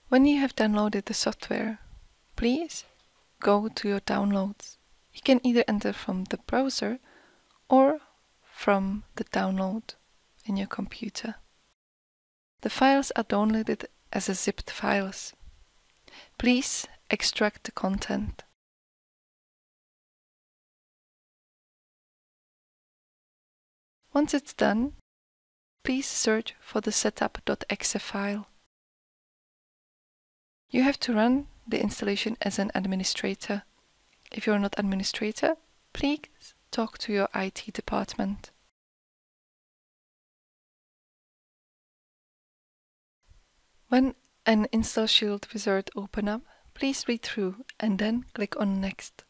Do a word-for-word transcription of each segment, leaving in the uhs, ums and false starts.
When you have downloaded the software, please go to your downloads. You can either enter from the browser or from the download in your computer. The files are downloaded as a zipped files. Please extract the content. Once it's done, please search for the setup.exe file. You have to run the installation as an administrator. If you're not administrator, please talk to your I T department. When an Install Shield wizard opens up, please read through and then click on Next.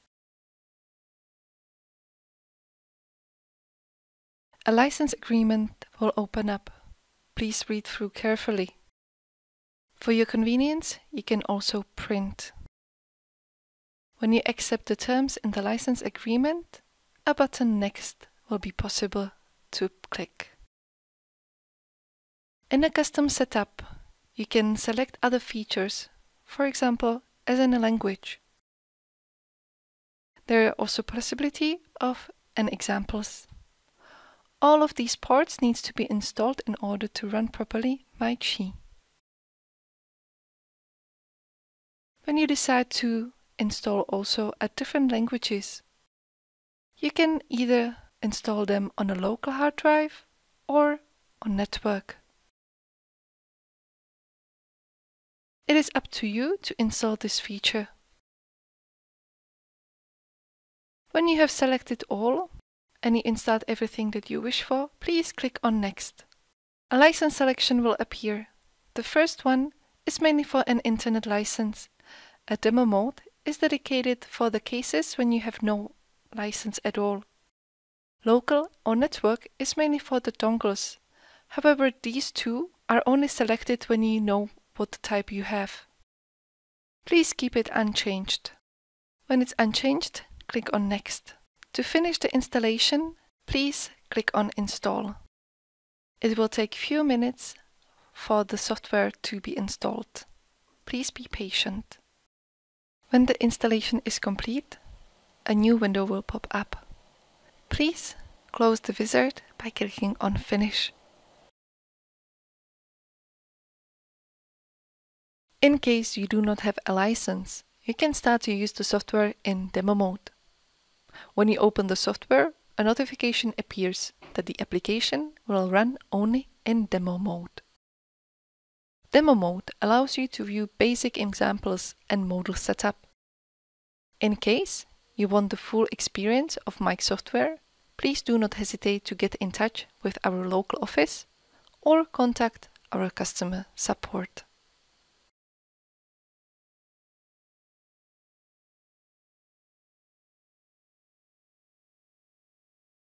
A license agreement will open up. Please read through carefully. For your convenience, you can also print. When you accept the terms in the license agreement, a button Next will be possible to click. In a custom setup, you can select other features, for example, as in a language. There are also possibility of an examples. All of these parts needs to be installed in order to run properly MyQi. When you decide to install also at different languages, you can either install them on a local hard drive or on network. It is up to you to install this feature. When you have selected all and you installed everything that you wish for, please click on Next. A license selection will appear. The first one is mainly for an internet license. A demo mode is dedicated for the cases when you have no license at all. Local or network is mainly for the dongles. However, these two are only selected when you know what type you have. Please keep it unchanged. When it's unchanged, click on Next. To finish the installation, please click on Install. It will take few minutes for the software to be installed. Please be patient. When the installation is complete, a new window will pop up. Please close the wizard by clicking on Finish. In case you do not have a license, you can start to use the software in demo mode. When you open the software, a notification appears that the application will run only in demo mode. Demo mode allows you to view basic examples and model setup. In case you want the full experience of Myq software, please do not hesitate to get in touch with our local office or contact our customer support.